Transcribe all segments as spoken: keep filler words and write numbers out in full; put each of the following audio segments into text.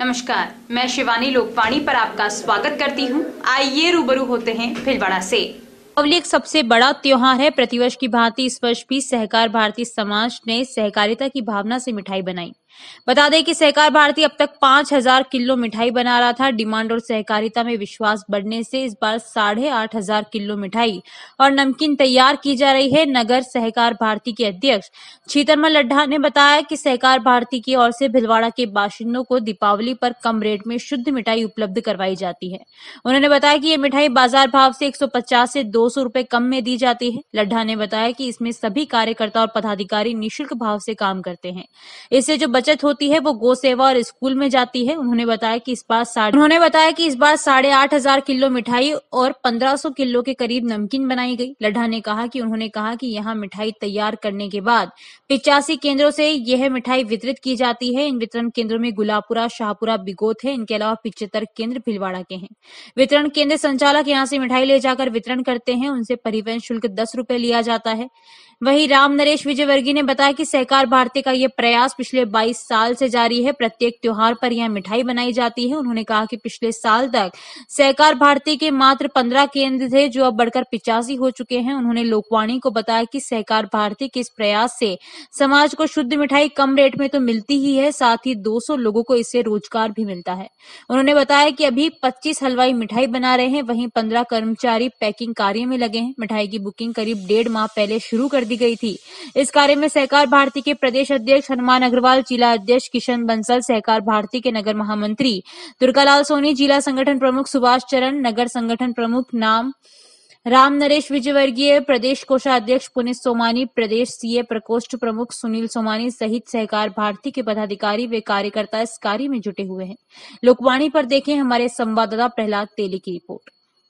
नमस्कार, मैं शिवानी लोकवाणी पर आपका स्वागत करती हूं। आइए रूबरू होते हैं भीलवाड़ा से। दीपावली एक सबसे बड़ा त्योहार है। प्रतिवर्ष की भांति इस वर्ष भी सहकार भारती समाज ने सहकारिता की भावना से मिठाई बनाई। बता दें कि सहकार भारती अब तक पांच हजार किलो मिठाई बना रहा था। डिमांड और सहकारिता में विश्वास बढ़ने से इस बार साढ़े आठ हजार किलो मिठाई और नमकीन तैयार की जा रही है। नगर सहकार भारती के अध्यक्ष छीतरमल लड्ढा ने बताया कि सहकार भारती की ओर से भीलवाड़ा के बाशिंदों को दीपावली पर कम रेट में शुद्ध मिठाई उपलब्ध करवाई जाती है। उन्होंने बताया कि ये मिठाई बाजार भाव से एक सौ पचास से दो सौ रुपए कम में दी जाती है। लड्ढा ने बताया कि इसमें सभी कार्यकर्ता और पदाधिकारी निःशुल्क भाव से काम करते हैं। इससे जो बचत होती है वो गौ सेवा और स्कूल में जाती है। उन्होंने बताया कि इस बार साढ़े उन्होंने बताया कि इस बार साढ़े आठ हजार किलो मिठाई और पंद्रह सौ किलो के करीब नमकीन बनाई गई। लड्ढा ने कहा कि उन्होंने कहा कि यहाँ मिठाई तैयार करने के बाद पिचासी केंद्रों से यह मिठाई वितरित की जाती है। इन वितरण केंद्रों में गुलाबपुरा, शाहपुरा, बिगोत है। इनके अलावा पिछहत्तर केंद्र भीलवाड़ा के हैं। वितरण केंद्र संचालक यहाँ से मिठाई ले जाकर वितरण करते हैं। उनसे परिवहन शुल्क दस रुपए लिया जाता है। वहीं राम नरेश विजयवर्गीय ने बताया कि सहकार भारती का यह प्रयास पिछले बाईस साल से जारी है। प्रत्येक त्योहार पर यह मिठाई बनाई जाती है। उन्होंने कहा कि पिछले साल तक सहकार भारती के मात्र पंद्रह केंद्र थे, जो अब बढ़कर पिचासी हो चुके हैं। उन्होंने लोकवाणी को बताया कि सहकार भारती के इस प्रयास से समाज को शुद्ध मिठाई कम रेट में तो मिलती ही है, साथ ही दो सौ लोगों को इससे रोजगार भी मिलता है। उन्होंने बताया कि अभी पच्चीस हलवाई मिठाई बना रहे हैं, वहीं पंद्रह कर्मचारी पैकिंग कार्य में लगे हैं। मिठाई की बुकिंग करीब डेढ़ माह पहले शुरू कर दी गई थी। इस कार्य में सहकार भारती के प्रदेश अध्यक्ष हनुमान अग्रवाल, जिला अध्यक्ष किशन बंसल, सहकार भारती के नगर महामंत्री दुर्गालाल सोनी, जिला संगठन प्रमुख सुभाष चरण, नगर संगठन प्रमुख नाम राम नरेश विजयवर्गीय, प्रदेश कोषाध्यक्ष पुनीत सोमानी, प्रदेश सीए प्रकोष्ठ प्रमुख सुनील सोमानी सहित सहकार भारती के पदाधिकारी व कार्यकर्ता इस कार्य में जुटे हुए हैं। लोकवाणी पर देखें हमारे संवाददाता प्रहलाद तेली की रिपोर्ट।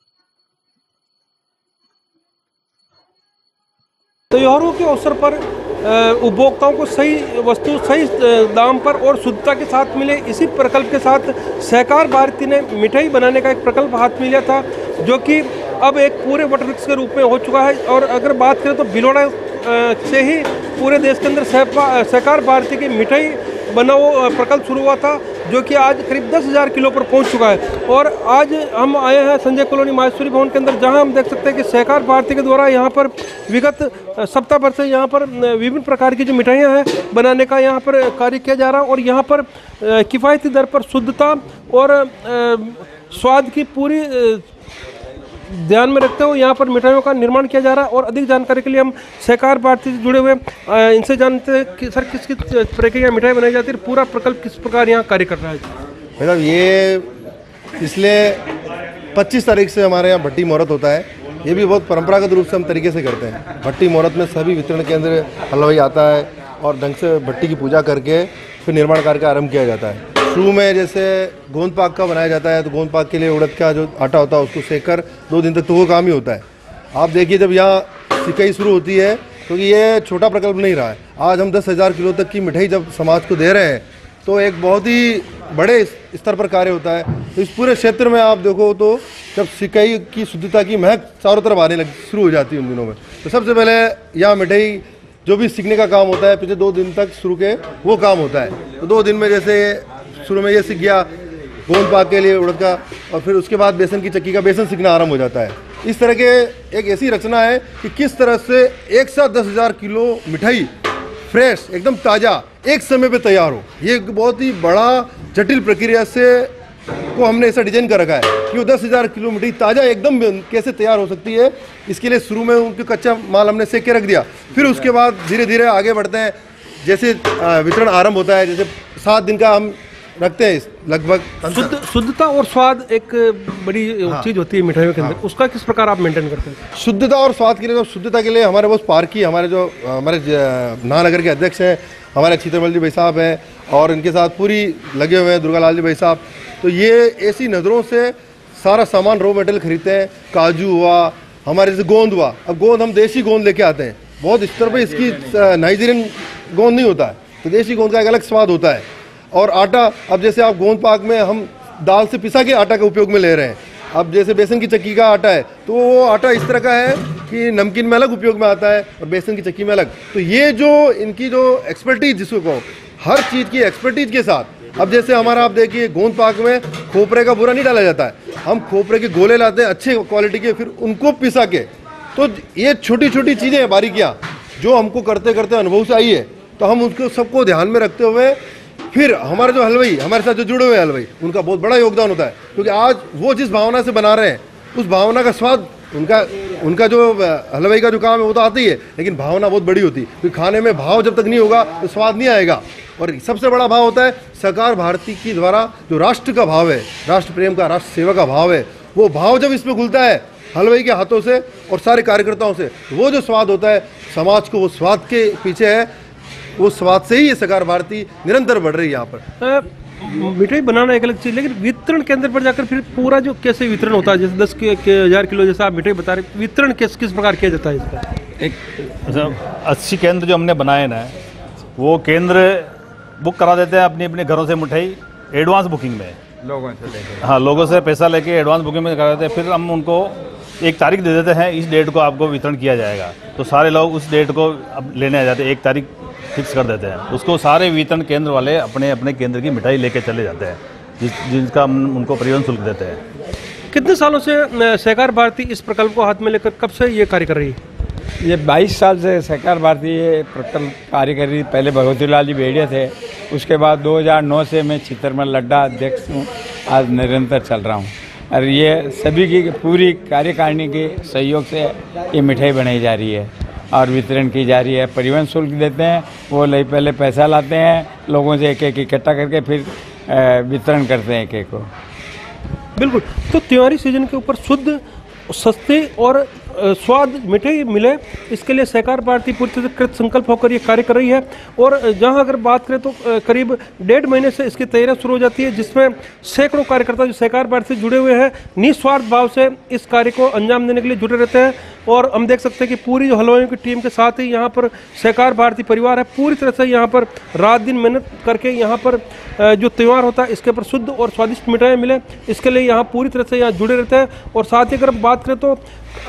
त्योहारों के अवसर पर उपभोक्ताओं को सही वस्तु सही दाम पर और शुद्धता के साथ मिले, इसी प्रकल्प के साथ सहकार भारती ने मिठाई बनाने का एक प्रकल्प हाथ में लिया था, जो कि अब एक पूरे वटवृक्ष के रूप में हो चुका है। और अगर बात करें तो भीलवाड़ा से ही पूरे देश के अंदर सहकार भारती की मिठाई बनाओ प्रकल्प शुरू हुआ था, जो कि आज करीब दस हज़ार किलो पर पहुंच चुका है। और आज हम आए हैं संजय कॉलोनी माहेश्वरी भवन के अंदर, जहां हम देख सकते हैं कि सहकार भारती के द्वारा यहां पर विगत सप्ताह भर से यहां पर विभिन्न प्रकार की जो मिठाइयां हैं बनाने का यहां पर कार्य किया जा रहा है। और यहां पर किफ़ायती दर पर शुद्धता और स्वाद की पूरी ध्यान में रखते हुए यहाँ पर मिठाइयों का निर्माण किया जा रहा है। और अधिक जानकारी के लिए हम सहकार भारती से जुड़े हुए इनसे जानते हैं कि सर किस किस प्रक्रिया मिठाई बनाई जाती है, पूरा प्रकल्प किस प्रकार यहाँ कार्य कर रहा है। मैडम, ये पिछले पच्चीस तारीख से हमारे यहाँ भट्टी मुहूर्त होता है। ये भी बहुत परंपरागत रूप से हम तरीके से करते हैं। भट्टी मुहूर्त में सभी वितरण केंद्र हलवाई आता है और ढंग से भट्टी की पूजा करके फिर निर्माण कार्य का आरंभ किया जाता है। शुरू में जैसे गोंद पाक का बनाया जाता है, तो गोंद पाक के लिए उड़द का जो आटा होता है उसको सेक कर दो दिन तक तो वो काम ही होता है। आप देखिए जब यहाँ सिकाई शुरू होती है, क्योंकि तो ये छोटा प्रकल्प नहीं रहा है। आज हम दस हज़ार किलो तक की मिठाई जब समाज को दे रहे हैं, तो एक बहुत ही बड़े स्तर पर कार्य होता है। तो इस पूरे क्षेत्र में आप देखो तो जब सिकाई की शुद्धता की महक चारों तरफ आने लग शुरू हो जाती है उन दिनों में, तो सबसे पहले यहाँ मिठाई जो भी सीखने का काम होता है पिछले दो दिन तक शुरू के वो काम होता है। तो दो दिन में जैसे शुरू में ये सीख गया गोंद पाक के लिए उड़द का, और फिर उसके बाद बेसन की चक्की का बेसन सीखना आरंभ हो जाता है। इस तरह के एक ऐसी रचना है कि किस तरह से एक साथ दस हज़ार किलो मिठाई फ्रेश एकदम ताज़ा एक समय पे तैयार हो। ये एक बहुत ही बड़ा जटिल प्रक्रिया से को हमने ऐसा डिजाइन कर रखा है कि वो दस हज़ार किलो मिठाई ताज़ा एकदम कैसे तैयार हो सकती है। इसके लिए शुरू में उनके कच्चा माल हमने सेक के रख दिया, फिर उसके बाद धीरे धीरे आगे बढ़ते हैं। जैसे वितरण आरंभ होता है, जैसे सात दिन का हम रखते हैं लगभग। शुद्ध शुद्धता और स्वाद एक बड़ी हाँ। चीज़ होती है मिठाइयों के अंदर, हाँ। उसका किस प्रकार आप मेंटेन करते हैं? शुद्धता और स्वाद के लिए तो शुद्धता के लिए हमारे बहुत पार्की हमारे जो हमारे महानगर के अध्यक्ष हैं, हमारे छीतरमल जी भाई साहब हैं, और इनके साथ पूरी लगे हुए हैं दुर्गालाल जी भाई साहब। तो ये ऐसी नज़रों से सारा सामान रॉ मटेरियल खरीदते हैं। काजू हुआ, हमारे जैसे गोंद हुआ, अब गोंद हम देसी गोंद लेके आते हैं। बहुत स्तर पर इसकी नाइजीरियन गोंद नहीं होता है, तो देसी गोंद का एक अलग स्वाद होता है। और आटा, अब जैसे आप गोंद पाक में हम दाल से पिसा के आटा का उपयोग में ले रहे हैं। अब जैसे बेसन की चक्की का आटा है, तो वो आटा इस तरह का है कि नमकीन में अलग उपयोग में आता है और बेसन की चक्की में अलग। तो ये जो इनकी जो एक्सपर्टीज, जिसको कहो, हर चीज़ की एक्सपर्टीज के साथ अब जैसे हमारा आप देखिए गोंद पाक में खोपरे का बूरा नहीं डाला जाता है, हम खोपरे के गोले लाते हैं अच्छे क्वालिटी के, फिर उनको पिसा के। तो ये छोटी छोटी चीज़ें हैं, बारीकियाँ जो हमको करते करते अनुभव से आई है, तो हम उसको सबको ध्यान में रखते हुए फिर हमारे जो हलवाई हमारे साथ जो जुड़े हुए हलवाई उनका बहुत बड़ा योगदान होता है, क्योंकि आज वो जिस भावना से बना रहे हैं उस भावना का स्वाद उनका उनका जो हलवाई का जो काम है वो तो आता ही है, लेकिन भावना बहुत बड़ी होती है, क्योंकि खाने में भाव जब तक नहीं होगा तो स्वाद नहीं आएगा। और सबसे बड़ा भाव होता है सहकार भारती की द्वारा जो राष्ट्र का भाव है, राष्ट्र प्रेम का, राष्ट्र सेवा का भाव है, वो भाव जब इसमें खुलता है हलवाई के हाथों से और सारे कार्यकर्ताओं से, वो जो स्वाद होता है समाज को वो स्वाद के पीछे है, वो स्वाद से ही ये सहकार भारती निरंतर बढ़ रही है। यहाँ पर मिठाई बनाना एक अलग चीज़, लेकिन वितरण केंद्र पर जाकर फिर पूरा जो कैसे वितरण होता है, जैसे दस के हज़ार किलो जैसा आप मिठाई बता रहे, वितरण किस किस प्रकार किया जाता है इसका? एक अस्सी केंद्र जो हमने बनाए ना, वो केंद्र बुक करा देते हैं अपनी अपने घरों से मिठाई एडवांस बुकिंग में, लोगों से लेके, हाँ लोगों से पैसा लेके एडवांस बुकिंग में करा देते हैं। फिर हम उनको एक तारीख दे देते हैं, इस डेट को आपको वितरण किया जाएगा, तो सारे लोग उस डेट को अब लेने आ जाते हैं, एक तारीख फिक्स कर देते हैं, उसको सारे वितरण केंद्र वाले अपने अपने केंद्र की मिठाई लेके चले जाते हैं, जिस जिसका उनको परिवहन शुल्क देते हैं। कितने सालों से सहकार भारती इस प्रकल्प को हाथ में लेकर कब से ये कार्य कर रही है? ये बाईस साल से सहकार भारती ये प्रकल्प कार्य कर रही। पहले भगवती लाल जी भेड़िया थे, उसके बाद दो हज़ार नौ से मैं चित्रमल लड्डा अध्यक्ष हूँ, आज निरंतर चल रहा हूँ। और ये सभी की पूरी कार्यकारिणी के सहयोग से ये मिठाई बनाई जा रही है और वितरण की जा रही है। परिवहन शुल्क देते हैं, वो ले पहले पैसा लाते हैं लोगों से एक एक इकट्ठा करके फिर वितरण करते हैं एक एक को। बिल्कुल। तो त्योहारी सीजन के ऊपर शुद्ध, सस्ते और स्वाद मिठाई मिले, इसके लिए सहकार भारती पूरी तरह से कृत संकल्प होकर ये कार्य कर रही है। और जहां अगर बात करें तो करीब डेढ़ महीने से इसकी तैयारियां शुरू हो जाती है, जिसमें सैकड़ों कार्यकर्ता जो सहकार भारती से जुड़े हुए हैं निस्वार्थ भाव से इस कार्य को अंजाम देने के लिए जुटे रहते हैं। और हम देख सकते हैं कि पूरी जो हलवाइयों की टीम के साथ ही यहाँ पर सहकार भारती परिवार है, पूरी तरह से यहाँ पर रात दिन मेहनत करके यहाँ पर जो त्यौहार होता है इसके ऊपर शुद्ध और स्वादिष्ट मिठाई मिले, इसके लिए यहाँ पूरी तरह से यहाँ जुड़े रहते हैं। और साथ ही अगर हम बात करें तो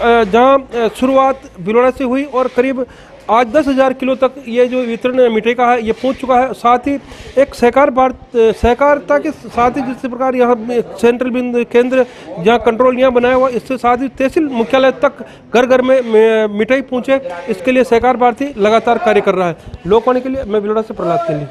जहाँ शुरुआत भिलवाड़ा से हुई और करीब आज दस हज़ार किलो तक ये जो वितरण मिठाई का है ये पहुंच चुका है। साथ ही एक सहकार भारत सहकारिता के साथ ही जिस प्रकार यहाँ सेंट्रल बिंदु केंद्र जहाँ कंट्रोल यहाँ बनाया हुआ, इससे साथ ही तहसील मुख्यालय तक घर घर में मिठाई पहुँचे, इसके लिए सहकार भारती लगातार कार्य कर रहा है। लोकवाणी के लिए मैं भिलवाड़ा से प्रहलाद के लिए।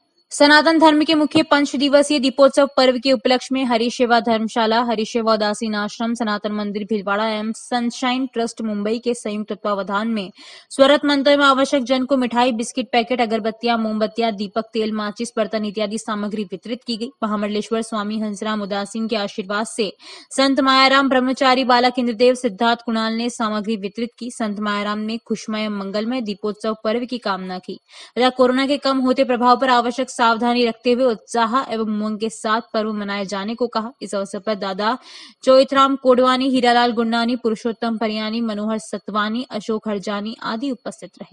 सनातन धर्म के मुख्य पंच दिवसीय दीपोत्सव पर्व के उपलक्ष्य में हरिसेवा धर्मशाला, हरिसेवा उदासीन आश्रम, सनातन मंदिर भिलवाड़ा एवं सनशाइन ट्रस्ट मुंबई के संयुक्त तत्वावधान में स्वरत मंत्रों में आवश्यक जन को मिठाई, बिस्किट पैकेट, अगरबत्तियां, मोमबत्तियां, दीपक, तेल, माचिस, बर्तन इत्यादि सामग्री वितरित की गई। महामंडलेश्वर स्वामी हंसराम उदासीन के आशीर्वाद से संत मायाराम ब्रह्मचारी बालक इंद्रदेव सिद्धार्थ कुणाल ने सामग्री वितरित की। संत मायाराम ने खुशमय मंगलमय दीपोत्सव पर्व की कामना की तथा कोरोना के कम होते प्रभाव पर आवश्यक सावधानी रखते हुए उत्साह एवं उमंग के साथ पर्व मनाए जाने को कहा। इस अवसर पर दादा चोइथराम कोडवानी, हीरालाल गुंडानी, पुरुषोत्तम परियानी, मनोहर सतवानी, अशोक हरजानी आदि उपस्थित रहे।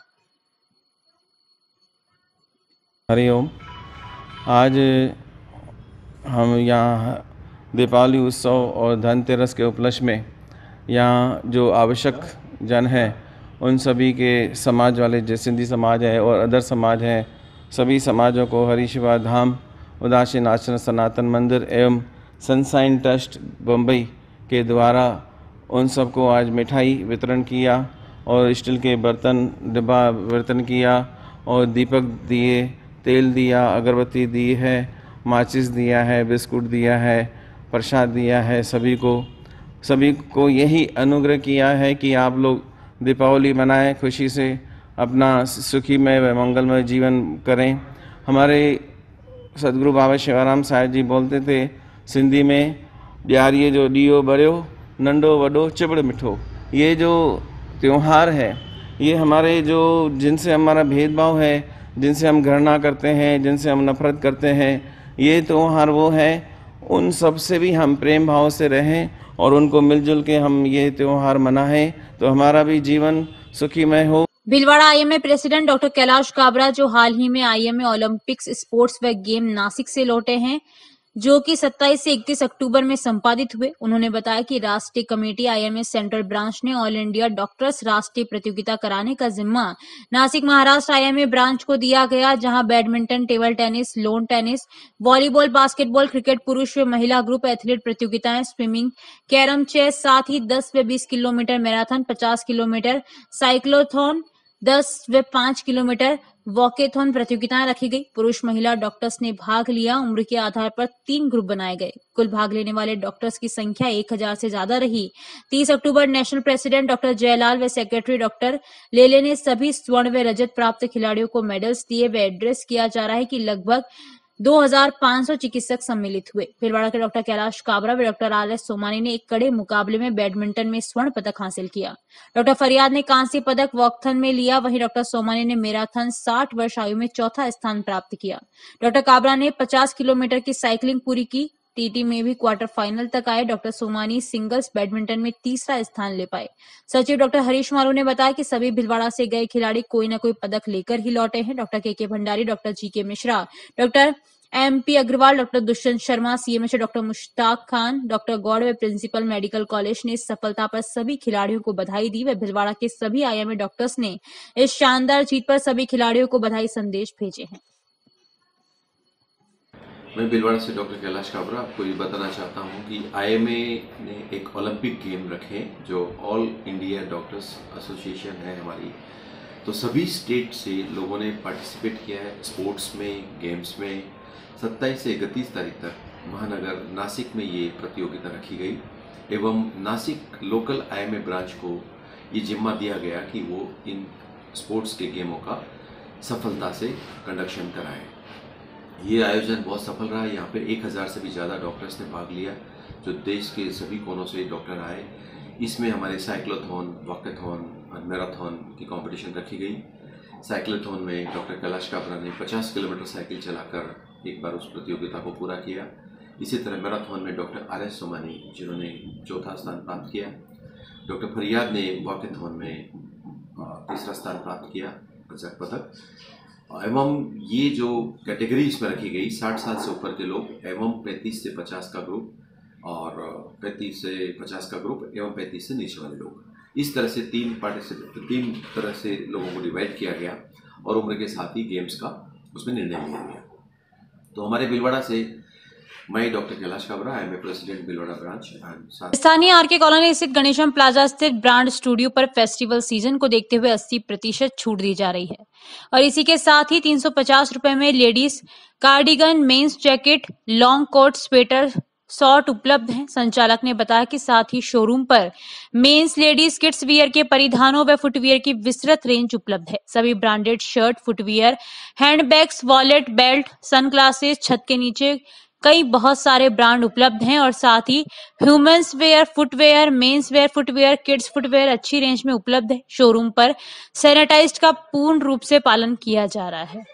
हरिओम। आज हम यहाँ दीपावली उत्सव और धनतेरस के उपलक्ष्य में यहाँ जो आवश्यक जन हैं उन सभी के समाज वाले, जैसे सिंधी समाज है और अदर समाज हैं, सभी समाजों को हरिसेवा धाम, उदासीन आश्रम, सनातन मंदिर एवं सनशाइन ट्रस्ट बम्बई के द्वारा उन सबको आज मिठाई वितरण किया और स्टील के बर्तन डिब्बा वितरण किया और दीपक दिए, तेल दिया, अगरबत्ती दी है, माचिस दिया है, बिस्कुट दिया है, प्रसाद दिया है। सभी को सभी को यही अनुग्रह किया है कि आप लोग दीपावली मनाएं, खुशी से अपना सुखीमय व मंगलमय जीवन करें। हमारे सदगुरु बाबा शिवाराम साहिब जी बोलते थे सिंधी में, ॾियारीअ जो ॾीओ बरियो, नंढो वॾो चिबड़ मिठो। ये जो त्यौहार है ये हमारे जो जिनसे हमारा भेदभाव है, जिनसे हम घृणा करते हैं, जिनसे हम नफरत करते हैं, ये त्यौहार वो है, उन सब से भी हम प्रेम भाव से रहें और उनको मिलजुल के हम ये त्यौहार मनाएं तो हमारा भी जीवन सुखीमय हो। Bhilwara IMA president doctor Kailash Kabra, जो हाल ही में आईएमए ओलंपिक्स स्पोर्ट्स व गेम नासिक से लौटे हैं, जो कि सत्ताईस से इकतीस अक्टूबर में संपादित हुए। उन्होंने बताया कि राष्ट्रीय कमेटी आईएमए सेंट्रल ब्रांच ने ऑल इंडिया डॉक्टर्स राष्ट्रीय प्रतियोगिता कराने का जिम्मा नासिक महाराष्ट्र आईएमए ब्रांच को दिया गया, जहां badminton, table tennis, lawn tennis, volleyball, basketball, cricket, पुरुष व महिला ग्रुप एथलीट प्रतियोगिताएं, स्विमिंग, कैरम, चेस, साथ ही दस व बीस किलोमीटर मैराथन, पचास किलोमीटर साइक्लोथॉन, दस व पांच किलोमीटर वॉकेथॉन प्रतियोगिताएं रखी गई। पुरुष महिला डॉक्टर्स ने भाग लिया। उम्र के आधार पर तीन ग्रुप बनाए गए। कुल भाग लेने वाले डॉक्टर्स की संख्या एक हजार से ज्यादा रही। तीस October national president doctor Jayalal व सेक्रेटरी डॉक्टर लेले ने सभी स्वर्ण व रजत प्राप्त खिलाड़ियों को मेडल्स दिए व एड्रेस किया जा रहा है कि लगभग दो हज़ार पाँच सौ चिकित्सक सम्मिलित हुए। भिलवाड़ा के डॉक्टर कैलाश काबरा व डॉक्टर आर एस सोमानी ने एक कड़े मुकाबले में बैडमिंटन में स्वर्ण पदक हासिल किया। डॉक्टर फरियाद ने कांस्य पदक वॉकथन में लिया। वहीं डॉक्टर सोमानी ने मैराथन साठ वर्ष आयु में चौथा स्थान प्राप्त किया। डॉक्टर काबरा ने पचास किलोमीटर की साइकिलिंग पूरी की। टीटी में भी क्वार्टर फाइनल तक आए। डॉक्टर सोमानी सिंगल्स बैडमिंटन में तीसरा स्थान ले पाए। सचिव डॉक्टर हरीश मारू ने बताया कि सभी भिलवाड़ा से गए खिलाड़ी कोई न कोई पदक लेकर ही लौटे हैं। डॉक्टर के के Bhandari, doctor G K Mishra, doctor M P Agarwal, doctor Dushyant Sharma, CMH doctor Mushtaq Khan, doctor Gaur व प्रिंसिपल मेडिकल कॉलेज ने इस सफलता पर सभी खिलाड़ियों को बधाई दी व भिलवाड़ा के सभी आईएमए डॉक्टर्स ने इस शानदार जीत पर सभी खिलाड़ियों को बधाई संदेश भेजे हैं। मैं भिलवाड़ा से डॉक्टर कैलाश काबरा आपको ये बताना चाहता हूँ कि आईएमए ने एक ओलंपिक गेम रखे जो ऑल इंडिया डॉक्टर्स एसोसिएशन है हमारी, तो सभी स्टेट से लोगों ने पार्टिसिपेट किया है स्पोर्ट्स में, गेम्स में। सत्ताईस से इकतीस तारीख तक महानगर नासिक में ये प्रतियोगिता रखी गई एवं नासिक लोकल आईएमए ब्रांच को ये जिम्मा दिया गया कि वो इन स्पोर्ट्स के गेमों का सफलता से कंडक्शन कराएं। ये आयोजन बहुत सफल रहा। यहाँ पे एक हज़ार से भी ज़्यादा डॉक्टर्स ने भाग लिया, जो देश के सभी कोनों से डॉक्टर आए। इसमें हमारे साइक्लोथॉन, वॉकेथॉन और मैराथन की कंपटीशन रखी गई। साइक्लोथॉन में डॉक्टर कैलाश काबरा ने पचास किलोमीटर साइकिल चलाकर एक बार उस प्रतियोगिता को पूरा किया। इसी तरह मैराथन में डॉक्टर आर एस सोमानी जिन्होंने चौथा स्थान प्राप्त किया। डॉक्टर फरियाद ने वॉकेथॉन में तीसरा स्थान प्राप्त किया, रजत पदक। एवं ये जो कैटेगरी इसमें रखी गई, साठ साल से ऊपर के लोग एवं पैंतीस से पचास का ग्रुप और पैंतीस से पचास का ग्रुप एवं पैंतीस से नीचे वाले लोग, इस तरह से तीन पार्टिसिपेट तीन तरह से लोगों को डिवाइड किया गया और उम्र के साथ ही गेम्स का उसमें निर्णय लिया गया। तो हमारे भिलवाड़ा से मैं doctor Kailash Kabra, I M A president Bhilwara branch. स्थानीय आर के कॉलोनी स्थित गणेशम प्लाजा स्थित ब्रांड स्टूडियो पर फेस्टिवल सीजन को देखते हुए अस्सी प्रतिशत छूट दी जा रही है और इसी के साथ ही तीन सौ पचास रुपए में ladies cardigan, men's jacket, long coat, sweater, short उपलब्ध हैं। संचालक ने बताया कि साथ ही शोरूम पर मेंस, लेडीज, किड्स वियर के परिधानों व फुटवियर की विस्तृत रेंज उपलब्ध है। सभी branded shirt, footwear, handbags, wallet, belt, sunglasses, छत के नीचे कई बहुत सारे ब्रांड उपलब्ध हैं और साथ ही women's wear footwear, men's wear footwear, kids footwear अच्छी रेंज में उपलब्ध है। शोरूम पर सैनिटाइज्ड का पूर्ण रूप से पालन किया जा रहा है।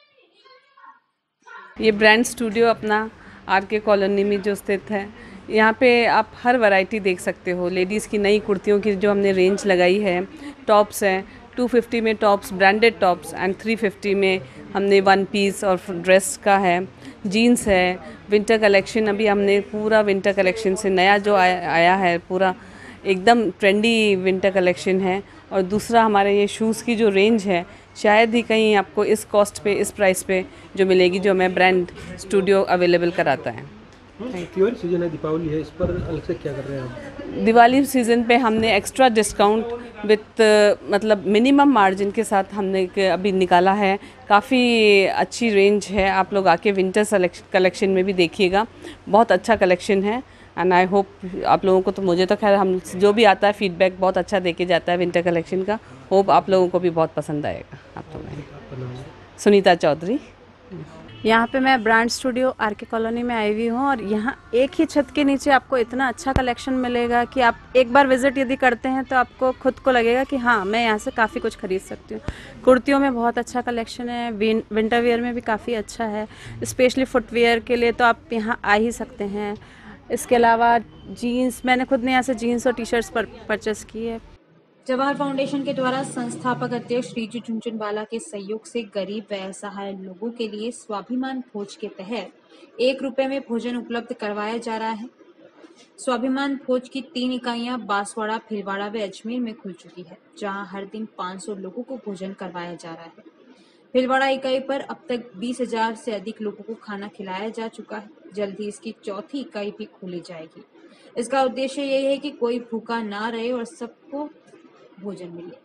ये ब्रांड स्टूडियो अपना आर के कॉलोनी में जो स्थित है, यहाँ पे आप हर वैरायटी देख सकते हो। लेडीज़ की नई कुर्तियों की जो हमने रेंज लगाई है, टॉप्स हैं दो सौ पचास में टॉप्स, ब्रांडेड टॉप्स एंड तीन सौ पचास में हमने वन पीस और ड्रेस का है, जीन्स है, विंटर कलेक्शन अभी हमने पूरा विंटर कलेक्शन से नया जो आया, आया है पूरा एकदम ट्रेंडी विंटर कलेक्शन है। और दूसरा हमारे ये शूज़ की जो रेंज है शायद ही कहीं आपको इस कॉस्ट पे, इस प्राइस पे जो मिलेगी, जो हमें ब्रांड स्टूडियो अवेलेबल कराता है। दिवाली सीजन है, दीपावली है, इस पर अलग से क्या कर रहे हैं आप? दिवाली सीज़न पे हमने एक्स्ट्रा डिस्काउंट विथ मतलब मिनिमम मार्जिन के साथ हमने अभी निकाला है। काफ़ी अच्छी रेंज है, आप लोग आके विंटर कलेक्शन में भी देखिएगा, बहुत अच्छा कलेक्शन है। एंड आई होप आप लोगों को, तो मुझे तो खैर हम जो भी आता है फीडबैक बहुत अच्छा देके जाता है विंटर कलेक्शन का। होप आप लोगों को भी बहुत पसंद आएगा। आप लोग सुनीता चौधरी। यहाँ पे मैं Brand Studio R K colony में आई हुई हूँ और यहाँ एक ही छत के नीचे आपको इतना अच्छा कलेक्शन मिलेगा कि आप एक बार विजिट यदि करते हैं तो आपको खुद को लगेगा कि हाँ, मैं यहाँ से काफ़ी कुछ खरीद सकती हूँ। कुर्तियों में बहुत अच्छा कलेक्शन है, विन, विंटर वेयर में भी काफ़ी अच्छा है, स्पेशली फुटवेयर के लिए तो आप यहाँ आ ही सकते हैं। इसके अलावा जीन्स, मैंने खुद ने यहाँ से जीन्स और टी शर्ट्स पर परचेस की है। जवाहर फाउंडेशन के द्वारा संस्थापक अध्यक्ष रिजू झुनझुनवाला के सहयोग से गरीब व असहाय लोगों के लिए स्वाभिमान भोज के तहत एक रुपए में भोजन उपलब्ध करवाया जा रहा है। स्वाभिमान भोज की तीन इकाइयां बांसवाड़ा, भीलवाड़ा व अजमेर में खुल चुकी है, जहां हर दिन पाँच सौ लोगों को भोजन करवाया जा रहा है। भीलवाड़ा इकाई पर अब तक बीस हजार से अधिक लोगों को खाना खिलाया जा चुका है। जल्द ही इसकी चौथी इकाई भी खोली जाएगी। इसका उद्देश्य यही है कि कोई भूखा ना रहे और सबको भोजन मिले।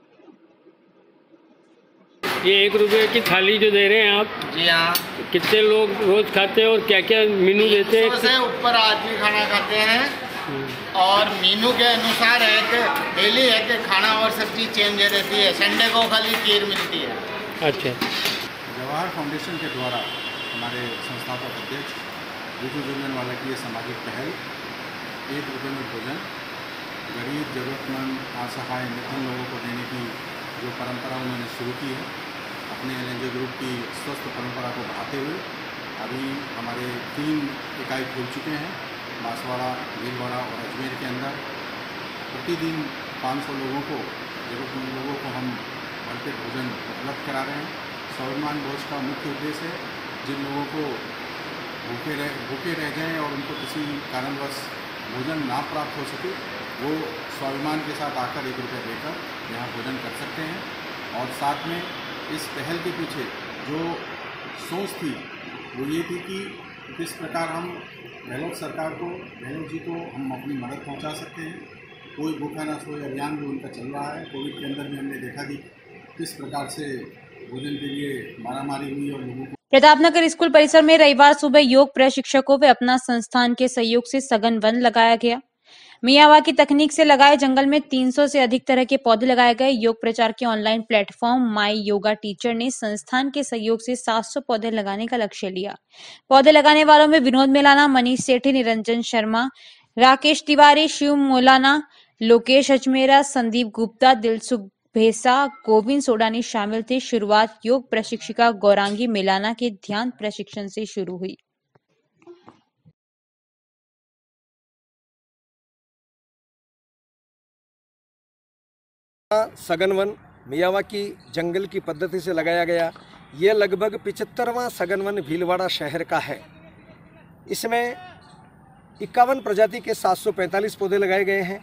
ये एक रुपए की थाली जो दे रहे हैं आप, जी हाँ, कितने लोग रोज खाते हैं और क्या क्या मेनू देते हैं? से ऊपर आदमी खाना खाते हैं और मेनू के अनुसार है कि डेली है कि खाना और सब्जी चेंज रहती है। संडे को खाली खीर मिलती है। अच्छा। जवाहर फाउंडेशन के द्वारा हमारे संस्थापक अध्यक्ष रिजू झुनझुनवाला की ये सामाजिक पहल एक रुपये में भोजन गरीब, ज़रूरतमंद, असहाय, निर्धन लोगों को देने की जो परंपरा उन्होंने शुरू की है, अपने एल एन जे ग्रुप की स्वस्थ परंपरा को बढ़ाते हुए अभी हमारे तीन इकाई खुल चुके हैं, बांसवाड़ा, भीलवाड़ा और अजमेर के अंदर। प्रतिदिन पाँच सौ लोगों को, ज़रूरतमंद लोगों को हम भरपेट भोजन उपलब्ध करा रहे हैं। स्वाभिमान भोज का मुख्य उद्देश्य है जिन लोगों को भूखे रह भूखे रह जाएँ और उनको किसी कारणवश भोजन ना प्राप्त हो सके, वो स्वाभिमान के साथ आकर एक रुपये देकर यहाँ भोजन कर सकते हैं। और साथ में इस पहल के पीछे जो सोच थी वो ये थी कि किस प्रकार हम गहलोत सरकार को, गहलोत जी को हम अपनी मदद पहुँचा सकते हैं। कोई भूखा ना सोए अभियान भी उनका चल रहा है। कोविड के अंदर भी हमने देखा कि किस प्रकार से भोजन के लिए मारामारी हुई और लोगों को। प्रतापनगर स्कूल परिसर में रविवार सुबह योग प्रशिक्षकों व अपना संस्थान के सहयोग से सघन वन लगाया गया। मियावाकी तकनीक से लगाए जंगल में तीन सौ से अधिक तरह के पौधे लगाए गए। योग प्रचार के online platform my yoga teacher ने संस्थान के सहयोग से सात सौ पौधे लगाने का लक्ष्य लिया। पौधे लगाने वालों में विनोद मेलाना, मनीष सेठी, निरंजन शर्मा, राकेश तिवारी, शिव मोलाना, लोकेश अजमेरा, संदीप गुप्ता, दिलसुख भेसा, गोविंद सोडानी शामिल थे। शुरुआत योग प्रशिक्षिका गौरांगी मेलाना के ध्यान प्रशिक्षण से शुरू हुई। सघन वन मियावाकी जंगल की पद्धति से लगाया गया। ये लगभग पिचहत्तरवां सघन वन भीलवाड़ा शहर का है। इसमें इक्यावन प्रजाति के सात सौ पैंतालीस पौधे लगाए गए हैं।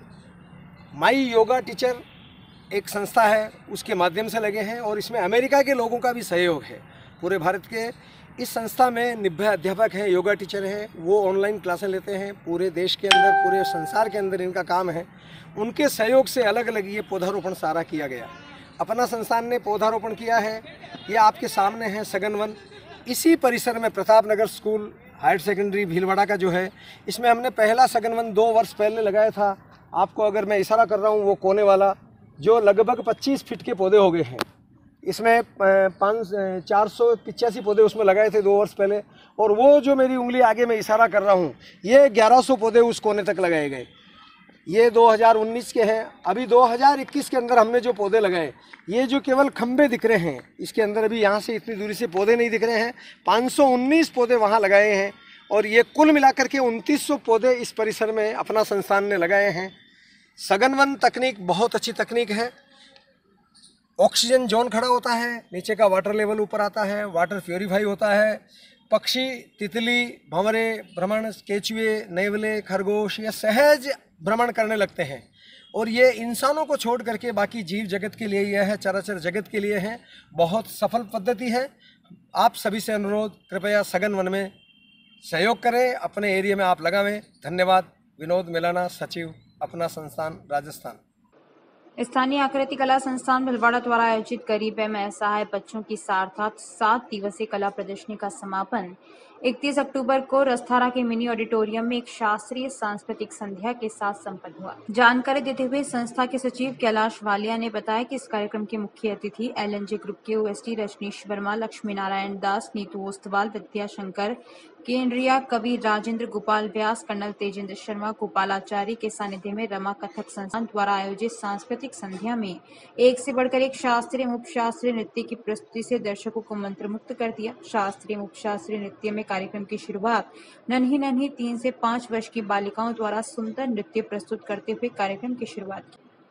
माई योगा टीचर एक संस्था है, उसके माध्यम से लगे हैं और इसमें अमेरिका के लोगों का भी सहयोग है। पूरे भारत के इस संस्था में नब्बे अध्यापक हैं, योगा टीचर हैं, वो ऑनलाइन क्लासें लेते हैं। पूरे देश के अंदर, पूरे संसार के अंदर इनका काम है। उनके सहयोग से अलग अलग ये पौधारोपण सारा किया गया। अपना संस्थान ने पौधारोपण किया है। ये आपके सामने है सघन वन। इसी परिसर में Pratapnagar school higher secondary Bhilwara का जो है, इसमें हमने पहला सघन वन दो वर्ष पहले लगाया था। आपको अगर मैं इशारा कर रहा हूँ वो कोने वाला, जो लगभग पच्चीस फीट के पौधे हो गए हैं। इसमें पाँच चार सौ पिचासी पौधे उसमें लगाए थे दो वर्ष पहले। और वो जो मेरी उंगली आगे मैं इशारा कर रहा हूँ, ये ग्यारह सौ पौधे उस कोने तक लगाए गए। ये दो हज़ार उन्नीस के हैं। अभी दो हज़ार इक्कीस के अंदर हमने जो पौधे लगाए, ये जो केवल खंबे दिख रहे हैं, इसके अंदर अभी यहाँ से इतनी दूरी से पौधे नहीं दिख रहे हैं। पाँच सौ उन्नीस पौधे वहाँ लगाए हैं और ये कुल मिलाकर के उनतीस सौ पौधे इस परिसर में अपना संस्थान ने लगाए हैं। सघन वन तकनीक बहुत अच्छी तकनीक है। ऑक्सीजन जोन खड़ा होता है, नीचे का वाटर लेवल ऊपर आता है, वाटर प्योरीफाई होता है। पक्षी, तितली, भंवरे, भ्रमण, केचुए, नेवले, खरगोश ये सहज भ्रमण करने लगते हैं। और ये इंसानों को छोड़ करके बाकी जीव जगत के लिए यह है, चराचर जगत के लिए है। बहुत सफल पद्धति है। आप सभी से अनुरोध, कृपया सघन वन में सहयोग करें, अपने एरिया में आप लगावें। धन्यवाद। विनोद मेलाना, सचिव, अपना संस्थान, राजस्थान। स्थानीय आकृति कला संस्थान भीलवाड़ा द्वारा आयोजित गरीब एवं असहाय बच्चों की सार्थक सात दिवसीय कला प्रदर्शनी का समापन इकतीस अक्टूबर को रस्थारा के मिनी ऑडिटोरियम में एक शास्त्रीय सांस्कृतिक संध्या के साथ संपन्न हुआ। जानकारी देते हुए संस्था के सचिव कैलाश वालिया ने बताया कि इस कार्यक्रम के मुख्य अतिथि एल एन जे ग्रुप के ओएसडी रजनीश वर्मा, लक्ष्मी नारायण दास, नीतू ओस्तवाल, विद्याशंकर, केंद्रीय कवि राजेंद्र गोपाल व्यास, कर्नल तेजेंद्र शर्मा, गोपालाचारी के सानिध्य में रमा कथक संस्थान द्वारा आयोजित सांस्कृतिक संध्या में एक से बढ़कर एक शास्त्रीय एवं उपशास्त्रीय नृत्य की प्रस्तुति से दर्शकों को मंत्रमुग्ध कर दिया। शास्त्रीय एवं उपशास्त्रीय नृत्य में कार्यक्रम की शुरुआत नन्ही नन्ही तीन से पाँच वर्ष की बालिकाओं द्वारा सुंदर नृत्य प्रस्तुत करते हुए कार्यक्रम की शुरुआत की।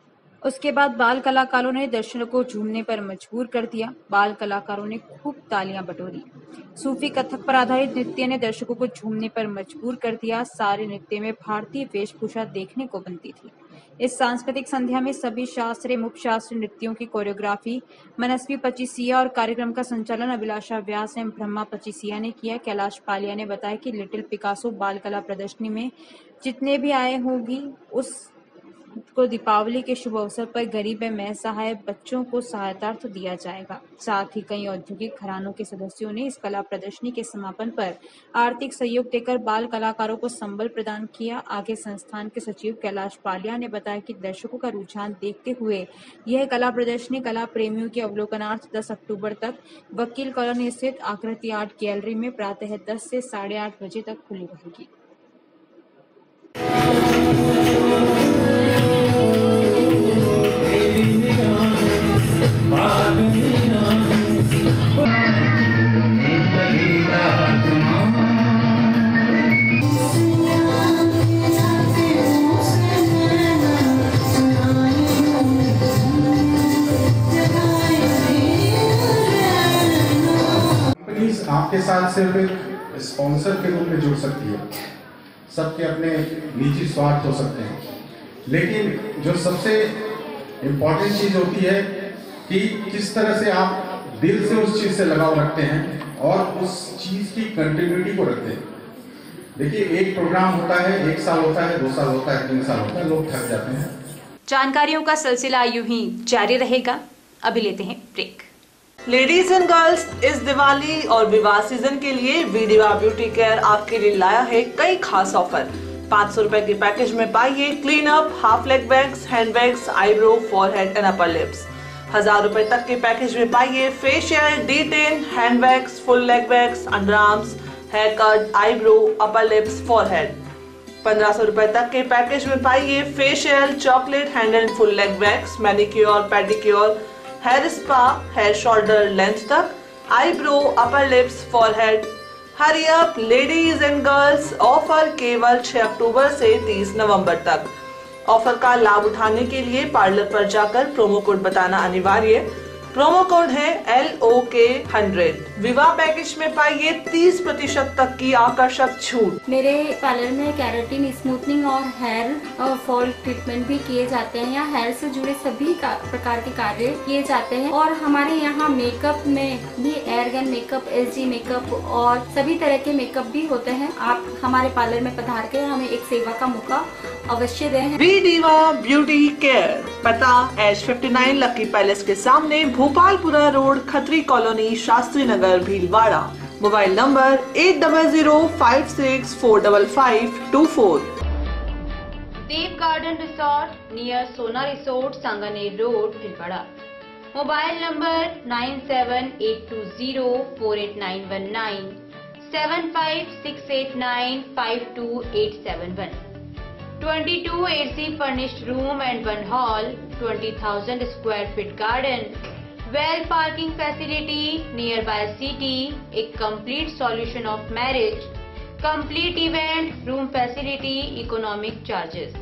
उसके बाद बाल कलाकारों ने दर्शकों को झूमने पर मजबूर कर दिया। बाल कलाकारों ने खूब तालियां बटोरी। सूफी कथक पर आधारित नृत्य ने दर्शकों को झूमने पर मजबूर कर दिया। सारे नृत्य में भारतीय वेशभूषा देखने को बनती थी। इस सांस्कृतिक संध्या में सभी शास्त्रीय उपशास्त्रीय नृत्यों की कोरियोग्राफी मनस्वी पचीसिया और कार्यक्रम का संचालन अभिलाषा व्यास एवं ब्रह्मा पचीसिया ने किया। कैलाश पालिया ने बताया कि लिटिल पिकासो बाल कला प्रदर्शनी में जितने भी आए होंगी उस को दीपावली के शुभ अवसर पर गरीब एवं असहाय बच्चों को सहायतार्थ दिया जाएगा। साथ ही कई औद्योगिक घरानों के सदस्यों ने इस कला प्रदर्शनी के समापन पर आर्थिक सहयोग देकर बाल कलाकारों को संबल प्रदान किया। आगे संस्थान के सचिव कैलाश पालिया ने बताया कि दर्शकों का रुझान देखते हुए यह कला प्रदर्शनी कला प्रेमियों के अवलोकनार्थ दस अक्टूबर तक वकील कॉलोनी स्थित आकृति आर्ट गैलरी में प्रातः दस से साढ़े आठ बजे तक खुली रहेगी। आपके साथ सिर्फ एक स्पॉन्सर के रूप में जुड़ सकती है, सबके अपने निजी स्वार्थ हो सकते हैं, लेकिन जो सबसे इम्पोर्टेंट चीज होती है कि किस तरह से आप दिल से उस चीज से लगाव रखते हैं और उस चीज की कंटिन्यूटी को रखते हैं। देखिए, एक प्रोग्राम होता है, एक साल होता है, दो साल होता है, तीन साल होता है, लोग थक जाते हैं। जानकारियों का सिलसिला यूं ही जारी रहेगा। अभी लेते हैं ब्रेक। लेडीज एंड गर्ल्स, इस दिवाली और विवाह सीजन के लिए वीडिवा ब्यूटी केयर आपके लिए लाया है कई खास ऑफर। पाँच सौ रुपए के पैकेज में पाइए clean up, half leg wax, hand wax, eyebrow, forehead and upper lips. हजार रुपए तक के पैकेज में पाइए facial, detan, hand wax, full leg wax, under arms, hair cut, eyebrow, upper lips, forehead. पंद्रह सौ रुपए तक के पैकेज में पाइए facial, chocolate, hand and full leg wax, manicure, pedicure, hair spa, hair shoulder length तक, eyebrow, upper lips, forehead. Hurry up ladies and girls, offer केवल छह अक्टूबर से तीस नवंबर तक। ऑफर का लाभ उठाने के लिए पार्लर पर जाकर प्रोमो कोड बताना अनिवार्य। प्रोमो कोड है एल ओ के हंड्रेड। विवाह पैकेज में पाइए तीस प्रतिशत तक की आकर्षक छूट। मेरे पार्लर में केराटिन, स्मूथनिंग और हेयर फॉल ट्रीटमेंट भी किए जाते हैं। यहाँ हेयर से जुड़े सभी प्रकार के कार्य किए जाते हैं और हमारे यहाँ मेकअप में भी air gun makeup, S G makeup और सभी तरह के मेकअप भी होते हैं। आप हमारे पार्लर में पधार के हमें एक सेवा का मौका अवश्य दें। वीडिवा ब्यूटी केयर, पता H fifty nine lucky palace के सामने, Bhopalpura road, Khatri colony, Shastri Nagar, Bhilwara. Mobile number eight double zero five six four double five two four. Dev garden resort near Sona resort, Sanganer road, Bhilwara. Mobile number nine seven eight two zero four eight nine one nine, seven five six eight nine five two eight seven one. twenty-two A C furnished room and one hall, twenty thousand square feet garden, well parking facility nearby city, a complete solution of marriage, complete event, room facility, economic charges.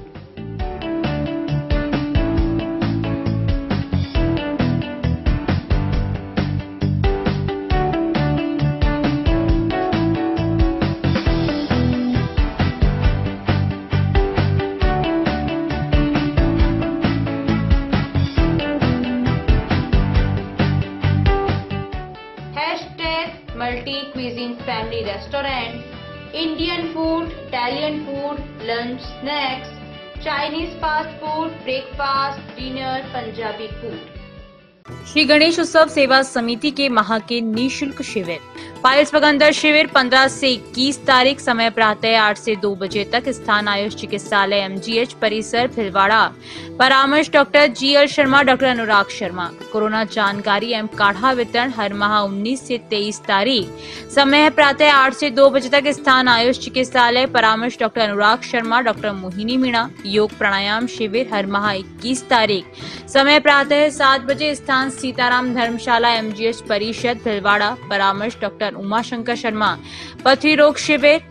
Multi-cuisine family restaurant, Indian food, Italian food, lunch, snacks, Chinese fast food, breakfast, dinner, Punjabi food. Shri Ganesh उत्सव सेवा समिति के माह के निःशुल्क शिविर। Piles पगंदर शिविर पंद्रह से इक्कीस तारीख, समय प्रातः आठ से दो बजे तक, स्थान आयुष चिकित्सालय एम जी एच परिसर भीलवाड़ा। परामर्श doctor G L Sharma, doctor Anurag Sharma. Corona जानकारी एवं काढ़ा वितरण हर माह उन्नीस से तेईस तारीख, समय प्रातः आठ से दो बजे तक, स्थान आयुष चिकित्सालय। परामर्श डॉक्टर अनुराग शर्मा, डॉक्टर मोहिनी मीणा। योग प्राणायाम शिविर हर माह इक्कीस तारीख, समय प्रातः सात बजे, स्थान सीताराम धर्मशाला एम जी एच परिषद भीलवाड़ा। परामर्श डॉक्टर उमा शंकर शर्मा। पथरी रोग शिविर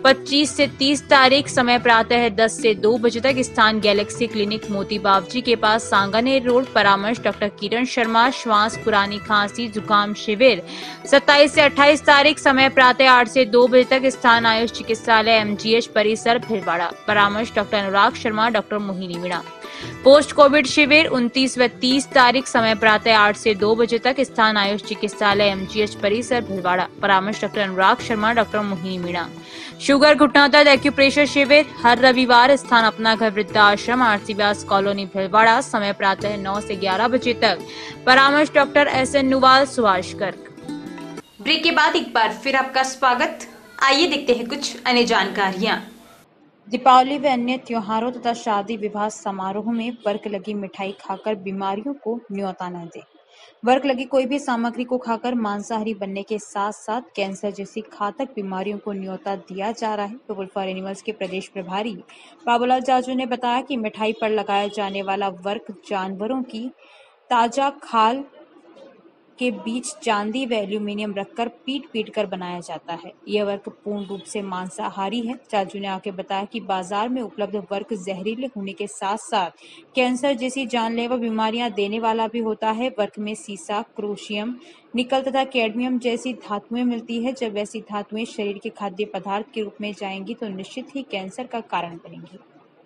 पच्चीस से तीस तारीख समय प्रातः दस से दो बजे तक स्थान गैलेक्सी क्लिनिक मोती बावजी के पास सांगानेर रोड। परामर्श डॉक्टर किरण शर्मा। श्वास पुरानी खांसी जुकाम शिविर सत्ताईस से अट्ठाईस तारीख समय प्रातः आठ से दो बजे तक स्थान आयुष चिकित्सालय एमजीएच परिसर भीलवाड़ा। परामर्श doctor Anurag Sharma doctor Mohini Meena. Post covid शिविर उनतीस व तीस तारीख समय प्रातः आठ से दो बजे तक स्थान आयुष चिकित्सालय एमजीएच परिसर भीलवाड़ा। परामर्श doctor Anurag Sharma doctor Mohini Meena. Sugar घुटना दर्द एक्यूप्रेशर शिविर हर रविवार स्थान अपना घर वृद्धाश्रम आरसी व्यास कॉलोनी भीलवाड़ा। समय प्रातः नौ से ग्यारह बजे तक। परामर्श doctor S N Nuwal Subhash Garg. Break के बाद एक बार फिर आपका स्वागत। आइए देखते हैं कुछ अन्य जानकारियाँ। दीपावली व अन्य त्योहारों तथा शादी विवाह समारोह में वर्क लगी मिठाई खाकर बीमारियों को न्योता न दे। वर्क लगी कोई भी सामग्री को खाकर मांसाहारी बनने के साथ साथ कैंसर जैसी घातक बीमारियों को न्योता दिया जा रहा है। पीपल फॉर एनिमल्स के प्रदेश प्रभारी बाबूलाल जाजू ने बताया कि मिठाई पर लगाया जाने वाला वर्क जानवरों की ताजा खाल के बीच चांदी व एल्यूमिनियम रखकर पीट पीट कर बनाया जाता है। यह वर्क पूर्ण रूप से मांसाहारी है। जाजू ने आगे बताया कि बाजार में उपलब्ध वर्क जहरीले होने के साथ साथ कैंसर जैसी जानलेवा बीमारियां देने वाला भी होता है। वर्क में सीसा, क्रोशियम, निकल तथा कैडमियम जैसी धातुएं मिलती है। जब ऐसी धातुएं शरीर के खाद्य पदार्थ के रूप में जाएंगी तो निश्चित ही कैंसर का कारण बनेंगी।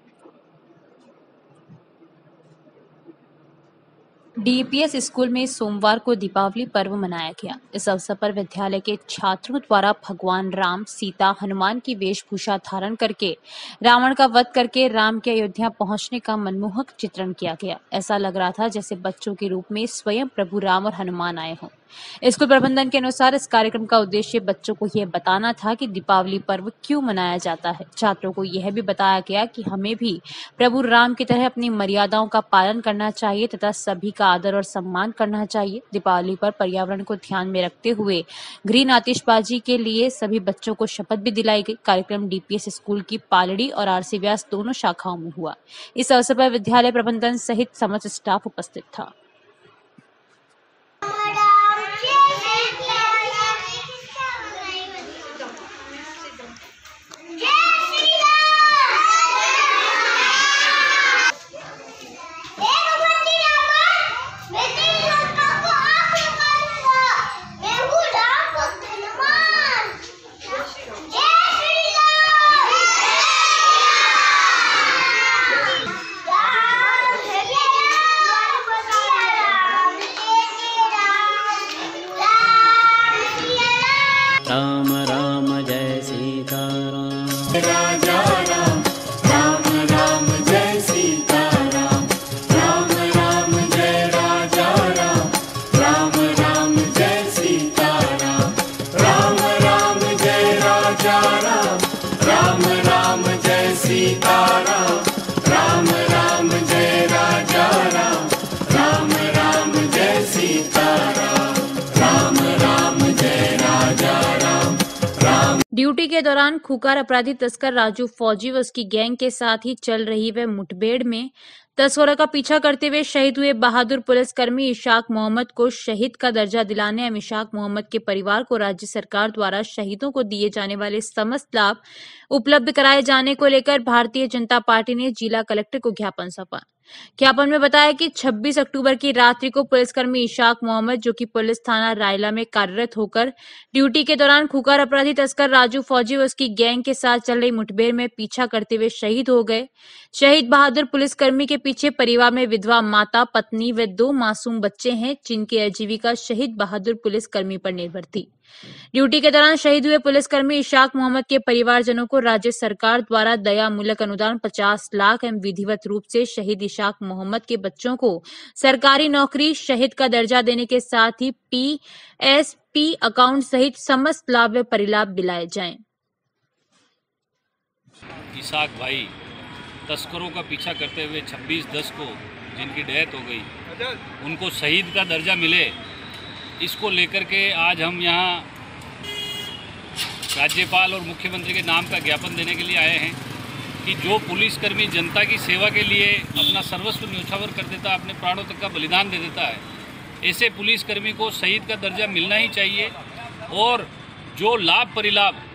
डीपीएस स्कूल में सोमवार को दीपावली पर्व मनाया गया। इस अवसर पर विद्यालय के छात्रों द्वारा भगवान राम, सीता, हनुमान की वेशभूषा धारण करके रावण का वध करके राम के अयोध्या पहुंचने का मनमोहक चित्रण किया गया। ऐसा लग रहा था जैसे बच्चों के रूप में स्वयं प्रभु राम और हनुमान आए हों। स्कूल प्रबंधन के अनुसार इस कार्यक्रम का उद्देश्य बच्चों को यह बताना था कि दीपावली पर्व क्यों मनाया जाता है। छात्रों को यह भी बताया गया कि हमें भी प्रभु राम की तरह अपनी मर्यादाओं का पालन करना चाहिए तथा सभी का आदर और सम्मान करना चाहिए। दीपावली पर पर्यावरण को ध्यान में रखते हुए ग्रीन आतिशबाजी के लिए सभी बच्चों को शपथ भी दिलाई गई। कार्यक्रम डीपीएस स्कूल की पालड़ी और आरसी व्यास दोनों शाखाओं में हुआ। इस अवसर पर विद्यालय प्रबंधन सहित समस्त स्टाफ उपस्थित था। राम राम जय सीता राम। राजा राम राम राम जय सीता राम। राम राम जय राजा राम। राम राम जय सीता राम। राम राम जय राजा राम। राम राम जय सीता राम। राम राम जय राजा राम। राम राम जय सीता राम। राम राम जय राजा राम। ड्यूटी के दौरान खूंखार अपराधी तस्कर राजू फौजी व उसकी गैंग के साथ ही चल रही वह मुठभेड़ में तस्करों का पीछा करते हुए शहीद हुए बहादुर पुलिसकर्मी इशाक मोहम्मद को शहीद का दर्जा दिलाने एवं इशाक मोहम्मद के परिवार को राज्य सरकार द्वारा शहीदों को दिए जाने वाले समस्त लाभ उपलब्ध कराए जाने को लेकर भारतीय जनता पार्टी ने जिला कलेक्टर को ज्ञापन सौंपा। ज्ञापन में बताया कि छब्बीस अक्टूबर की रात्रि को पुलिसकर्मी इशाक मोहम्मद जो कि पुलिस थाना रायला में कार्यरत होकर ड्यूटी के दौरान खूंखार अपराधी तस्कर राजू फौजी व उसकी गैंग के साथ चल रही मुठभेड़ में पीछा करते हुए शहीद हो गए। शहीद बहादुर पुलिसकर्मी के पीछे परिवार में विधवा माता, पत्नी व दो मासूम बच्चे हैं जिनकी आजीविका शहीद बहादुर पुलिसकर्मी पर निर्भर थी। ड्यूटी के दौरान शहीद हुए पुलिसकर्मी इशाक मोहम्मद के परिवारजनों को राज्य सरकार द्वारा दया मूलक अनुदान पचास लाख एवं विधिवत रूप से शहीद इशाक मोहम्मद के बच्चों को सरकारी नौकरी, शहीद का दर्जा देने के साथ ही पी एस पी अकाउंट सहित समस्त लाभ व परिलाभ दिलाए जाएं। इशाक भाई तस्करों का पीछा करते हुए छब्बीस दस को जिनकी डेथ हो गई, उनको शहीद का दर्जा मिले, इसको लेकर के आज हम यहाँ राज्यपाल और मुख्यमंत्री के नाम का ज्ञापन देने के लिए आए हैं कि जो पुलिसकर्मी जनता की सेवा के लिए अपना सर्वस्व न्यौछावर कर देता है, अपने प्राणों तक का बलिदान दे देता है, ऐसे पुलिसकर्मी को शहीद का दर्जा मिलना ही चाहिए। और जो लाभ परिलाभ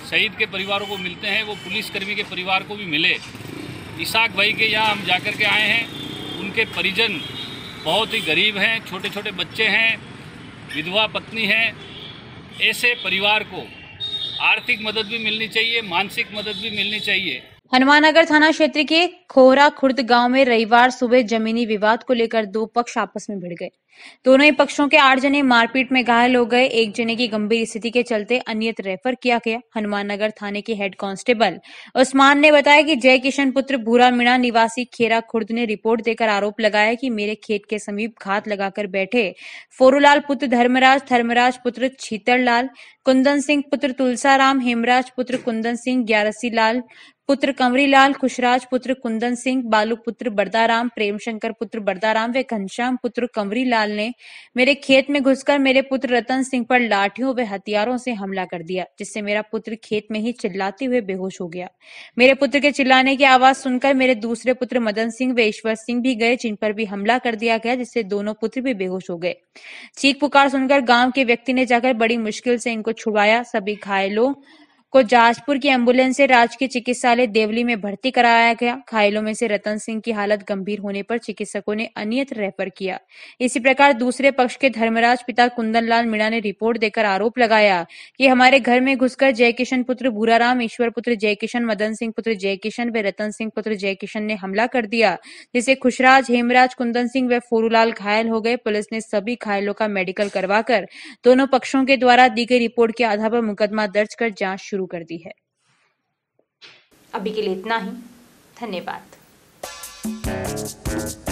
शहीद के परिवारों को मिलते हैं वो पुलिसकर्मी के परिवार को भी मिले। इसाक भाई के यहाँ हम जाकर के आए हैं, उनके परिजन बहुत ही गरीब हैं, छोटे छोटे बच्चे हैं, विधवा पत्नी हैं। ऐसे परिवार को आर्थिक मदद भी मिलनी चाहिए, मानसिक मदद भी मिलनी चाहिए। हनुमाननगर थाना क्षेत्र के खोहरा खुर्द गांव में रविवार सुबह जमीनी विवाद को लेकर दो पक्ष आपस में भिड़ गए। दोनों ही पक्षों के आठ जने मारपीट में घायल हो गए। एक जने की गंभीर स्थिति के चलते अन्यत्र रेफर किया गया। हनुमाननगर थाने के हेड कांस्टेबल उस्मान ने बताया कि जय किशन पुत्र भूरा मीणा निवासी खेरा खुर्द ने रिपोर्ट देकर आरोप लगाया कि मेरे खेत के समीप घात लगाकर बैठे फोरूलाल पुत्र धर्मराज, धर्मराज पुत्र छीतरलाल, कुंदन सिंह पुत्र तुलसाराम, हेमराज पुत्र कुंदन सिंह, ग्यारसी लाल पुत्र कंवरीलाल, खुशराज पुत्र कुंदन सिंह, बालू पुत्र बरदाराम, प्रेमशंकर पुत्र बरदाराम व घनश्याम पुत्र कंवरीलाल ने मेरे खेत में घुसकर मेरे पुत्र रतन सिंह पर लाठियों व हथियारों से हमला कर दिया, जिससे मेरा पुत्र खेत में ही चिल्लाते हुए बेहोश हो गया। मेरे पुत्र के चिल्लाने की आवाज सुनकर मेरे दूसरे पुत्र मदन सिंह व ईश्वर सिंह भी गए, जिन पर भी हमला कर दिया गया, जिससे दोनों पुत्र भी बेहोश हो गए। चीख पुकार सुनकर गांव के व्यक्ति ने जाकर बड़ी मुश्किल से इनको छुड़वाया। सभी घायलों को जाजपुर की एम्बुलेंस से राजकीय चिकित्सालय देवली में भर्ती कराया गया। घायलों में से रतन सिंह की हालत गंभीर होने पर चिकित्सकों ने अन्यत्र रेफर किया। इसी प्रकार दूसरे पक्ष के धर्मराज पिता कुंदन लाल मीणा ने रिपोर्ट देकर आरोप लगाया कि हमारे घर में घुसकर जय किशन पुत्र भूराराम, ईश्वर पुत्र जय किशन, मदन सिंह पुत्र जय किशन व रतन सिंह पुत्र जय किशन ने हमला कर दिया, जिससे खुशराज, हेमराज, कुंदन सिंह व फोरूलाल घायल हो गए। पुलिस ने सभी घायलों का मेडिकल करवाकर दोनों पक्षों के द्वारा दी गई रिपोर्ट के आधार पर मुकदमा दर्ज कर जांच शुरू कर दी है। अभी के लिए इतना ही। धन्यवाद।